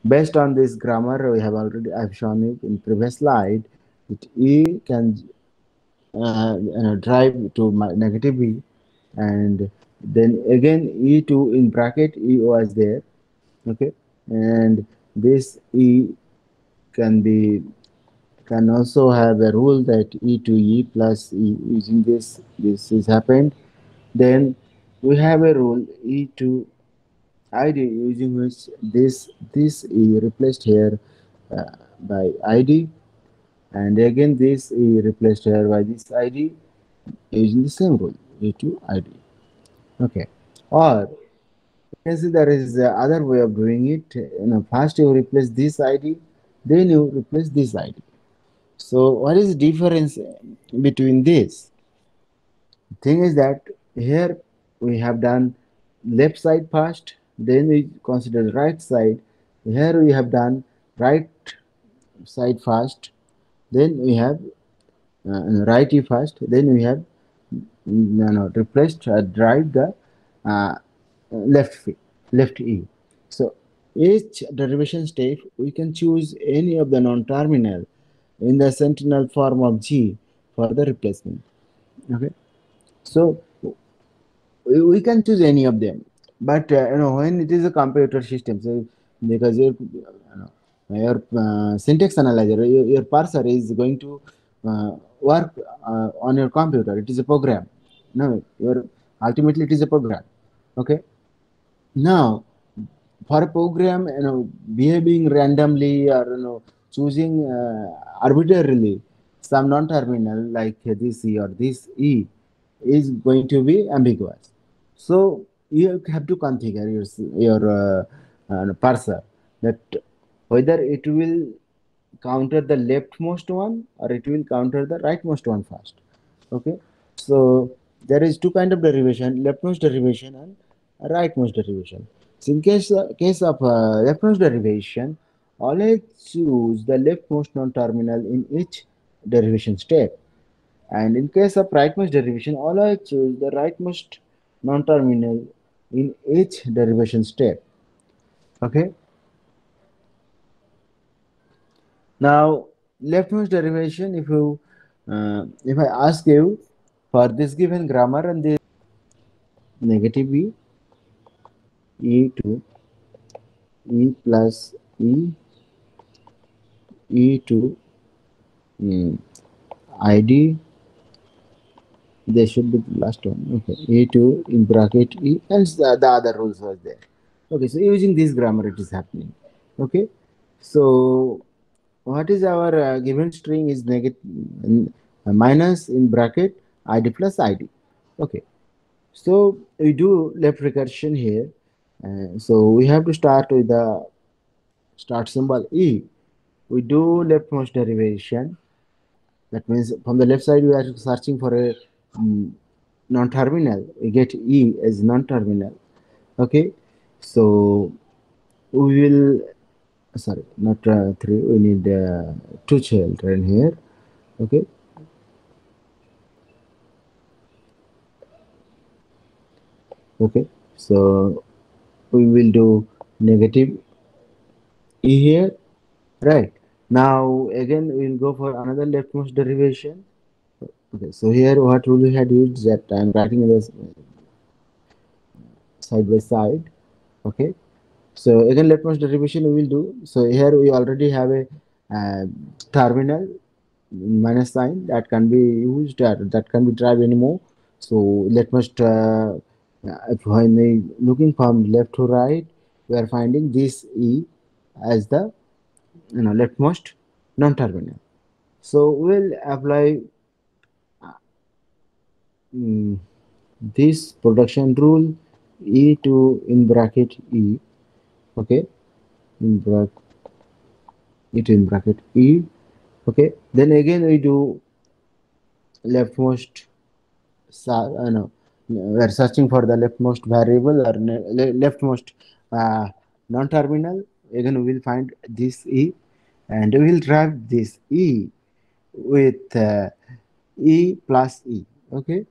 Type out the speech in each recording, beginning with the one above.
Based on this grammar, we have already I've shown it in previous slide. It E can drive to negative E, and then again E2 in bracket E was there. Okay, and this E can be can also have a rule that E to E plus E. Using this is happened. Then we have a rule E to ID, using which this E replaced here by ID, and again this E replaced here by this ID, using the same rule E to ID. Okay, or you can see there is other way of doing it. First you replace this ID, then you replace this ID. So what is the difference between this? Thing is that here we have done left side first, then we consider the right side. Here we have done right side first, then we have righty first, then we have replaced drive the uh, left left E. So each derivation step we can choose any of the non-terminal in the sentinel form of G for the replacement. Okay, so we can choose any of them, but when it is a computer system, so because your syntax analyzer, your parser is going to work on your computer. It is a program. No, your ultimately it is a program. Okay, now for a program, behaving randomly, or choosing arbitrarily some non-terminal like this E or this E is going to be ambiguous. So you have to configure your parser, that whether it will counter the leftmost one or it will counter the rightmost one first. Okay, so there is two kind of derivation: leftmost derivation and rightmost derivation. So in case of leftmost derivation, always choose the leftmost non-terminal in each derivation step, and in case of rightmost derivation, always choose the rightmost non-terminal in each derivation step. Okay, now leftmost derivation, if I ask you for this given grammar and this negative E to E plus E to mm, ID, they should be the last one. Okay, E2 in bracket E, and the other rules was there. Okay, so using this grammar it is happening. Okay, so what is our given string is negative minus in bracket ID plus ID. Okay, so we do left recursion here. So we have to start with the start symbol E. We do leftmost derivation. That means from the left side we are searching for a non-terminal. We get E as non-terminal. Okay, so we will, sorry, not three. We need two children here. Okay, okay. So we will do negative E here. Right. Now again we will go for another leftmost derivation. Okay. So here what rule we had used, that I am writing this side by side. Okay. So again leftmost derivation we will do. So here we already have a uh, terminal minus sign that can be used, that can be tried anymore. So leftmost if when we looking from left to right, we are finding this E as the leftmost non-terminal. So we'll apply mm, this production rule E to in bracket E. Okay, in bracket it in bracket E. Okay, then again we do leftmost. No, we are searching for the leftmost variable or leftmost uh, non-terminal. Again we will find this E, and we will drive this E with E plus E. Okay,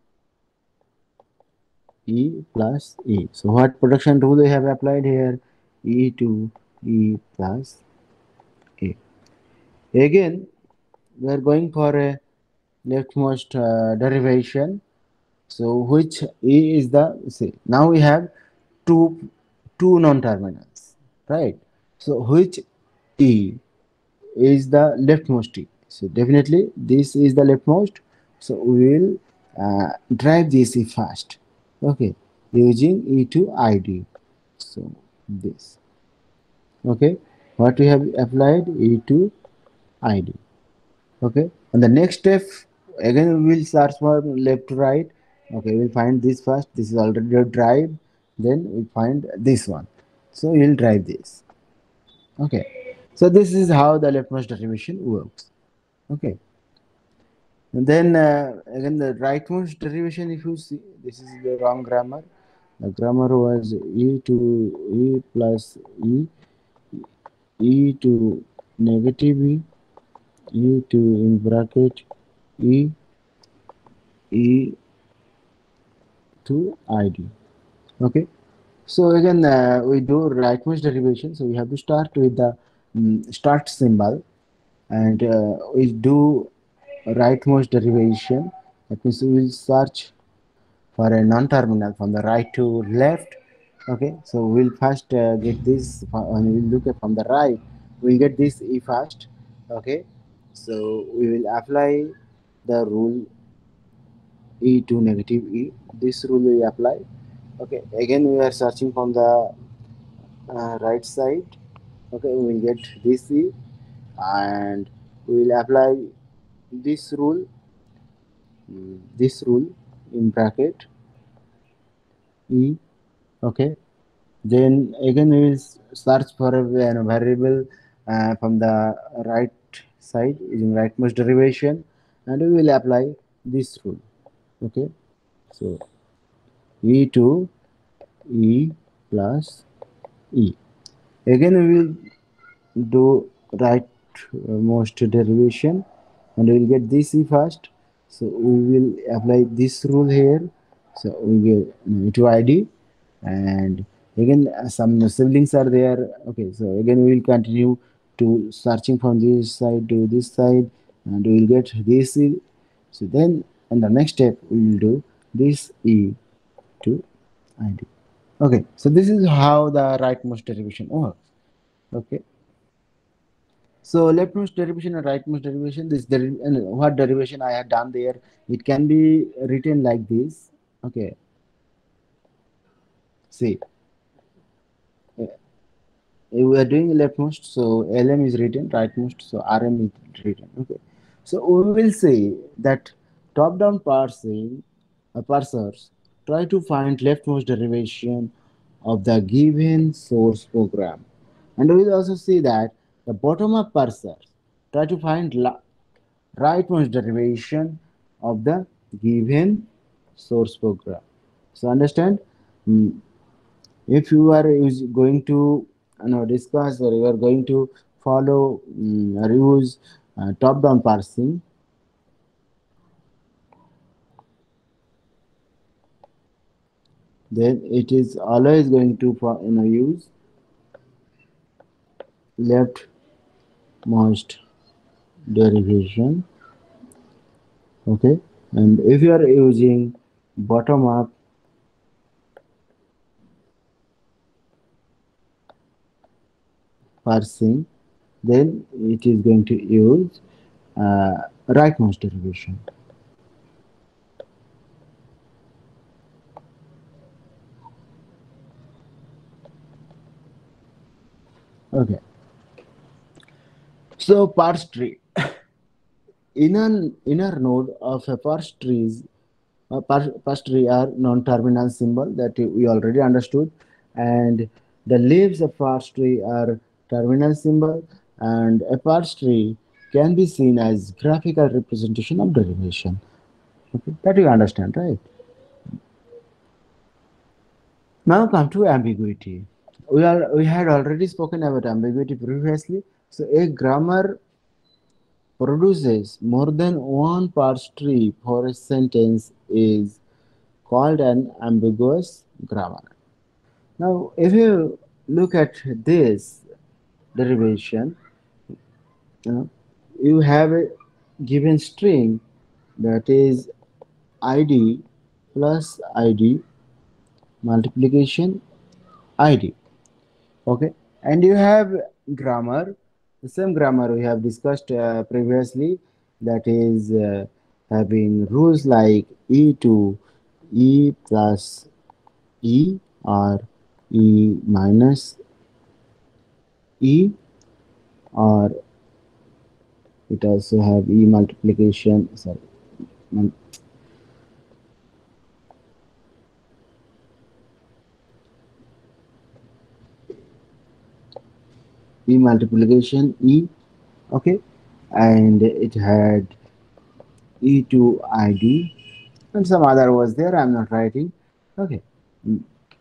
E plus E. So what production rule we have applied here? e to e plus a. Again, we are going for a leftmost derivation. So which e is the, say, now we have two non-terminals, right? So which e is the leftmost e? So definitely this is the leftmost. So we will drive this e first. Okay, using e to id. So this. Okay, what we have applied e to id. Okay, and the next step, again we will search for left to right. Okay, we'll find this first. This is already a drive. Then we find this one. So we'll drive this. Okay, so this is how the leftmost derivation works. Okay, and then again the rightmost derivation, if you see, this is the wrong grammar. The grammar was e to e plus e to negative e to in bracket e e to id. Okay, so again we do rightmost derivation, so we have to start with the start symbol, and we do rightmost derivation. That means we will search for a non-terminal from the right to left. Okay, so we'll first get this, and we'll look at from the right, we'll get this e first. Okay, so we will apply the rule e to negative e. This rule we apply. Okay, again we are searching from the right side. Okay, we will get this e, and we will apply this rule, this rule in bracket e. Okay, then again we will search for a variable from the right side using rightmost derivation, and we will apply this rule. Okay, so e to e plus e. Again we will do rightmost derivation, and we will get this e first. So we will apply this rule here. So we get to id, and again some siblings are there. Okay, so again we will continue to searching from this side to this side, and we will get this e. So then in the next step we will do this e to id. Okay, so this is how the rightmost derivation works. Okay, so leftmost derivation and rightmost derivation, this and what derivation I have done there, it can be written like this. Okay, see, we are doing leftmost, so lm is written, rightmost, so rm is written. Okay, so we will say that top down parsing parsers try to find leftmost derivation of the given source program, and we will also see that the bottom up parsers try to find rightmost derivation of the given source program. So understand, mm, if you are going to discuss, or you are going to follow or use top down parsing, then it is always going to use leftmost derivation. Okay, and if you are using bottom up parsing, then it is going to use rightmost derivation. Okay, so parse tree, inner node of a parse trees, parse tree are non-terminal symbol that we already understood, and the leaves of parse tree are terminal symbol, and a parse tree can be seen as graphical representation of derivation. Okay, that you understand, right? Now come to ambiguity. We had already spoken about ambiguity previously. So a grammar produces more than one parse tree for a sentence is called an ambiguous grammar. Now, if you look at this derivation, you know, you have a given string that is id plus id multiplication id. Okay, and you have grammar, the same grammar we have discussed previously, that is having rules like e to e plus e or e minus e, or it also have e multiplication, sorry, e multiplication e. Okay, and it had e to id and some other was there, I'm not writing. Okay. Mm,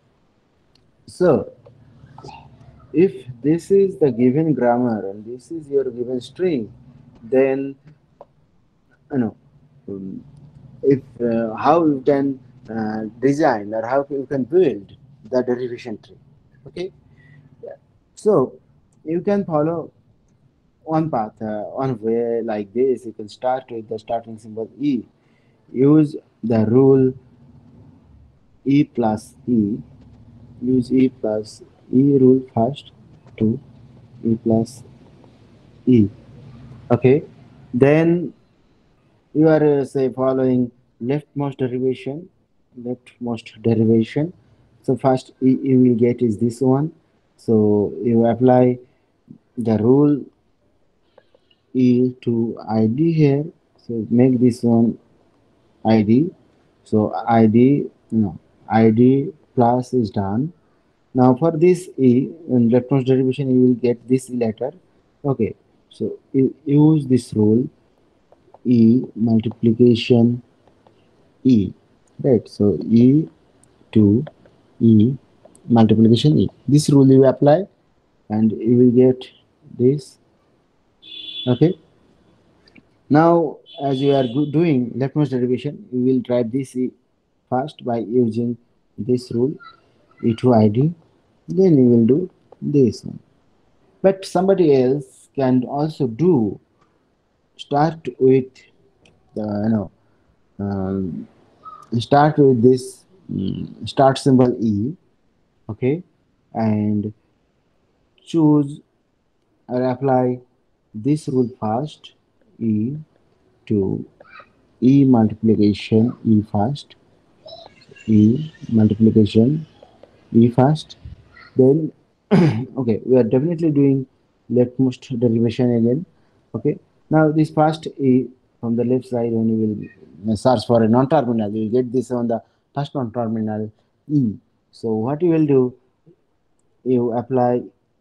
so if this is the given grammar and this is your given string, then you know, um, if how you can design or how you can build the derivation tree. Okay, so you can follow one path, one way like this. You can start with the starting symbol e, use the rule e plus e, use e plus e rule first to e plus e. Okay, then you are say following leftmost derivation. So first you will get is this one, so you apply the rule e to id here, so make this one id. So id, no, id plus is done. Now for this e in leftmost derivation you will get this letter. Okay, so you use this rule e multiplication e, right? So e to e multiplication e, this rule you apply and you will get this. Okay, now as you are doing leftmost derivation you will write this e first by using this rule e to id, then you will do this one. But somebody else can also do, start with the um, start with this start symbol e. Okay, and choose or apply this rule first, e to e multiplication e first, e multiplication e first, then okay, we are definitely doing leftmost derivation again. Okay, now this first e from the left side when you will search for a non-terminal, you will get this on the first non-terminal e. So what you will do, you apply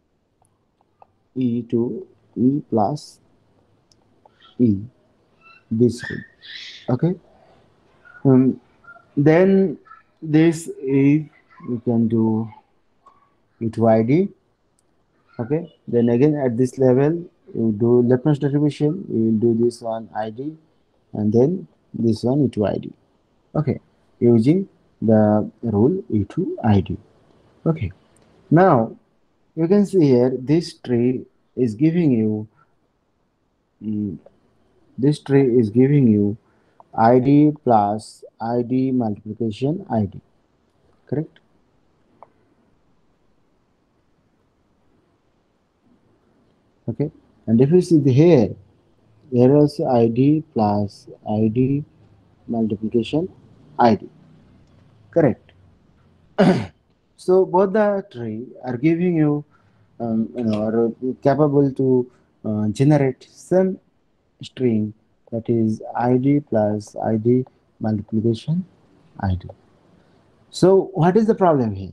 e to e plus e, this rule. Okay, um, then this is, you can do e to id. Okay, then again at this level you do leftmost derivation, you will do this one id and then this one e to id. Okay, using the rule e to id. Okay, now you can see here this tree is giving you mm, this tree is giving you id plus id multiplication id, correct? Okay, and if you see the here, there is id plus id multiplication id, correct? So both the tree are giving you are capable to generate some string, that is id plus id multiplication id. So what is the problem here?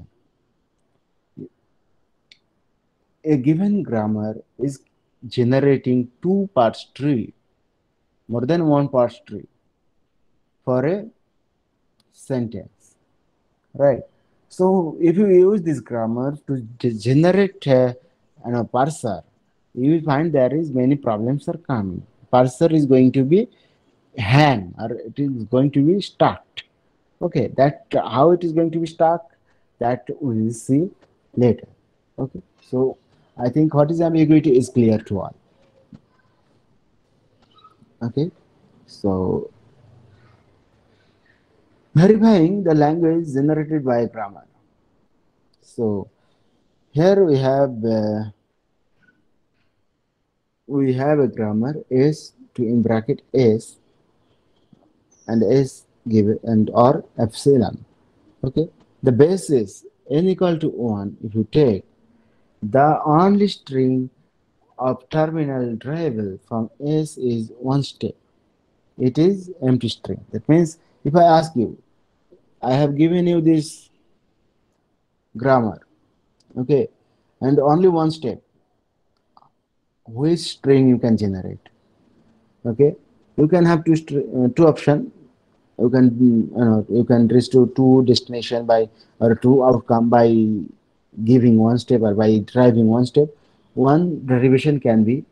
A given grammar is generating two parts tree, more than one parts tree for a sentence, right? So if you use this grammar to generate a parser, you will find there is many problems are coming. Parser is going to be hang or it is going to be stuck. Okay, that how it is going to be stuck, that we will see later. Okay, so I think what is ambiguity is clear to all. Okay, so verifying the language generated by grammar. So here we have a grammar s to in bracket s and s given and or epsilon. Okay, the base is n equal to 1 if you take the only string of terminal variable from s is one step. It is empty string. That means if I ask you, I have given you this grammar, okay, and only one step, which string you can generate, okay? You can have two option. You can reach to two destination by or two outcome by giving one step or by driving one step. One derivation can be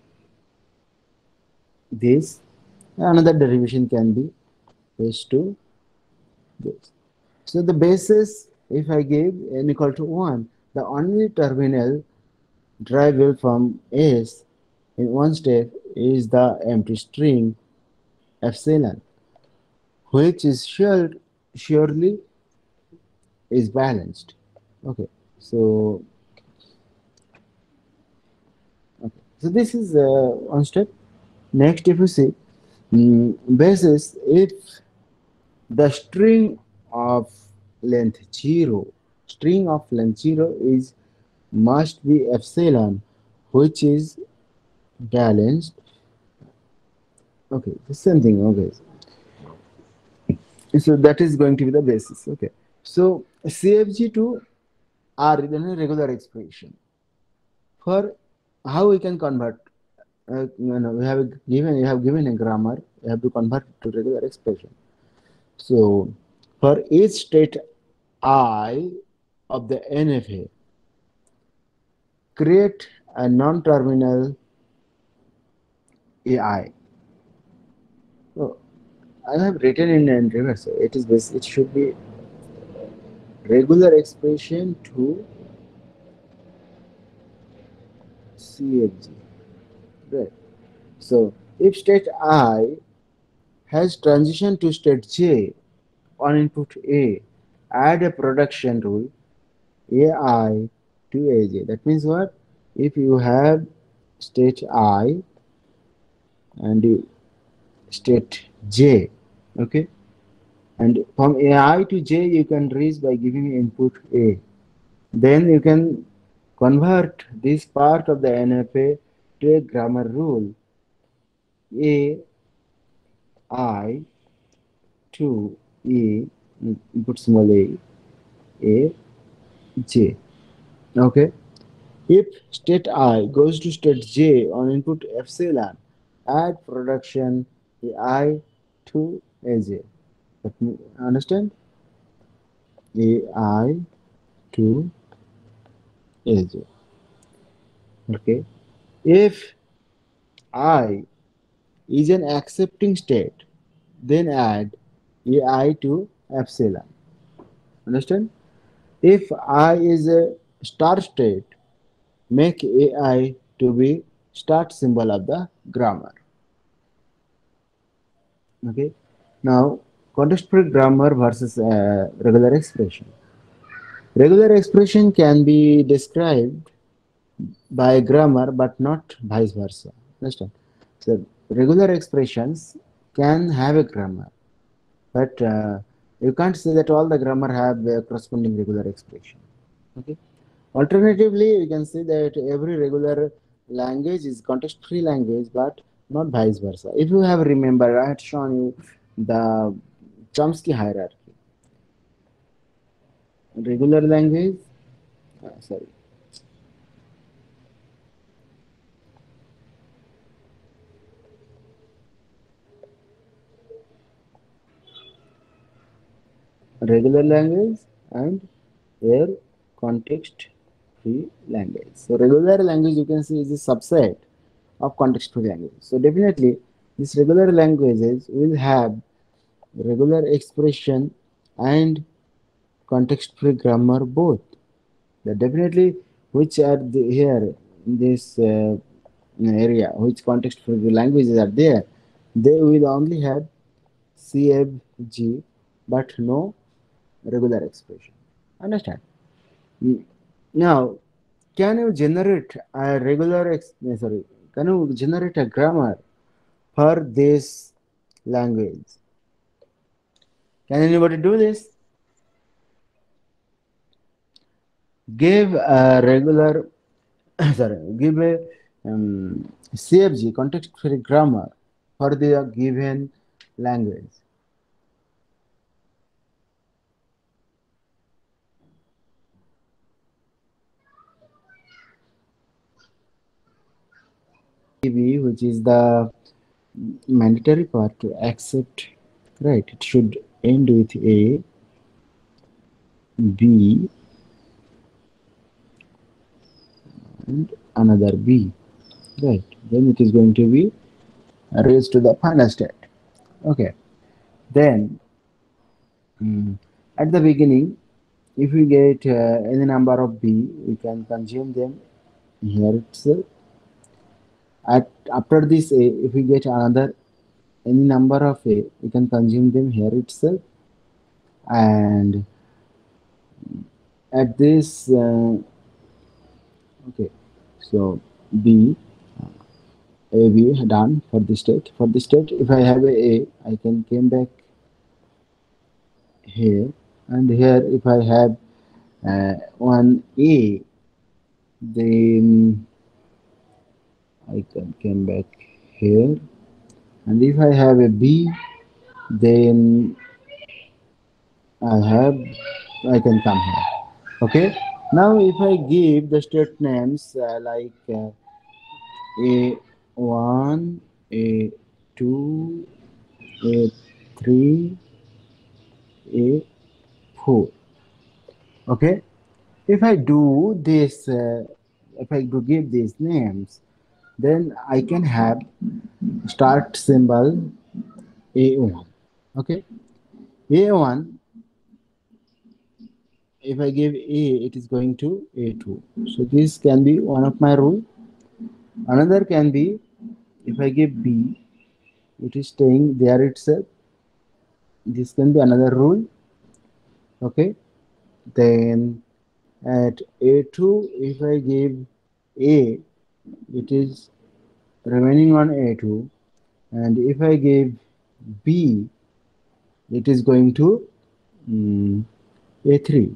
this, another derivation can be this to this. So the basis, if I give n equal to 1, the only terminal derivable from S in one step is the empty string epsilon, which is surely is balanced. Okay, so okay, so this is one step. Next, if you see basis, if the string of length 0 is must be epsilon, which is balanced. Okay, the same thing. Okay, so that is going to be the basis. Okay, so CFG to R is a regular expression for how we can convert. We have given you have given a grammar. You have to convert it to regular expression. So for each state I of the NFA, create a non-terminal AI. So I have written in reverse. So it should be regular expression to CFG. Right. So if state I has transition to state J on input A, add a production rule AI to AJ. That means what? If you have state I and you state J, okay, and from AI to J you can reach by giving input A. Then you can convert this part of the NFA to a grammar rule A I to E input small A J. Okay. If state I goes to state J on input epsilon, add production AI to AJ. Let me understand AI to AJ. Okay. If I is an accepting state, then add AI to epsilon. Understand? If I is a start state, make AI to be start symbol of the grammar. Okay. Now, context-free grammar versus regular expression. Regular expression can be described by grammar, but not vice versa. Understand? So, regular expressions can have a grammar, but you can't say that all the grammar have a corresponding regular expression. Okay. Alternatively, we can say that every regular language is context-free language, but not vice versa. If you have remembered, I had shown you the Chomsky hierarchy. Regular language, sorry, regular language and their context-free language. So regular language you can see is a subset of context-free language. So definitely, these regular languages will have regular expression and context-free grammar both. That definitely which are here in this area, which context for the languages are there, they will only have CFG, but no regular expression. Understand? Mm. Now, can you generate a sorry, can you generate a grammar for this language? Can anybody do this? Give a regular, sorry, give a CFG, context free grammar for the given language. CB, which is the mandatory part to accept, right? It should end with A, B, and another B, right? Then it is going to be raised to the final state. Okay. Then at the beginning, if we get any number of B, we can consume them here itself. At after this A, if we get another any number of A, we can consume them here itself. And at this, okay, so B, A, B done for the state. For the state, if I have A, I can came back here, and here if I have one A, then I can come back here, and if I have a B, then I can come here. Okay. Now if I give the state names like A1, A2, A3, A4. Okay. If I do this, if I do give these names, then I can have start symbol A1. Okay. A1, if I give A, it is going to A2. So this can be one of my rule. Another can be if I give B, it is staying there itself. This can be another rule. Okay. Then at A2, if I give A, it is remaining on A2. And if I give B, it is going to A3.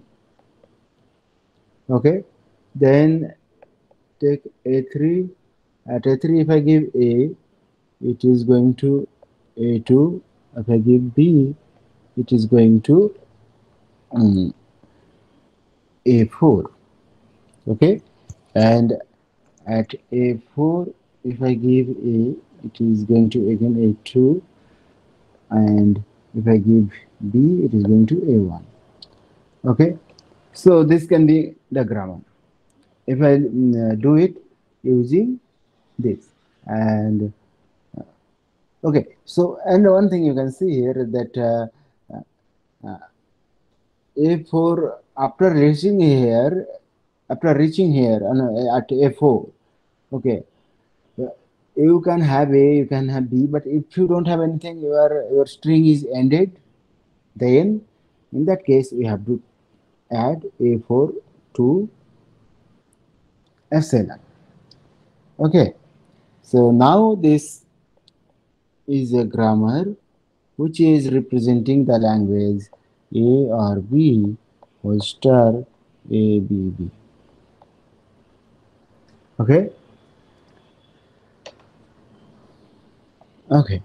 Okay. Then take A3. At A3, if I give A, it is going to A2. If I give B, it is going to um, A4. Okay. And at A4, if I give A, it is going to again A2. And if I give B, it is going to A1. Okay. So this can be the grammar. If I do it using this. And okay. So, and one thing you can see here that A4 after reaching here at A4, okay, you can have A, you can have B, but if you don't have anything, your string is ended. Then, in that case, we have to add A4 to epsilon. Okay, so now this is a grammar which is representing the language A or B or star A B B. Okay, okay.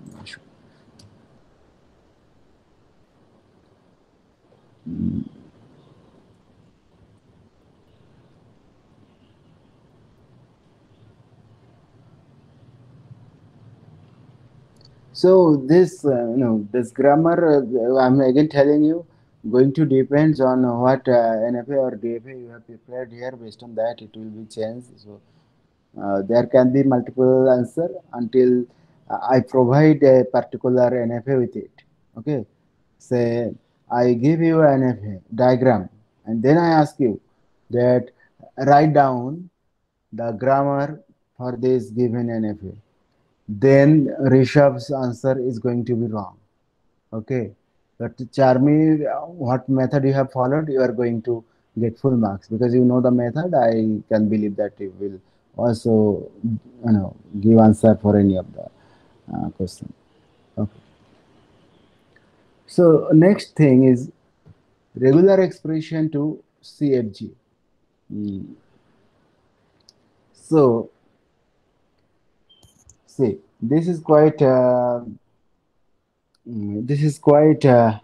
So this, this grammar, I'm again telling you, going to depends on what NFA or DFA you have prepared here. Based on that, it will be changed. So there can be multiple answer until I provide a particular NFA with it. Okay, say I give you an NFA diagram, and then I ask you that write down the grammar for this given NFA. Then Rishabh's answer is going to be wrong. Okay, but Charmi, what method you have followed, you are going to get full marks because you know the method. I can believe that you will also, give answer for any of the question. Okay. So next thing is regular expression to CFG. Mm. So see, this is quite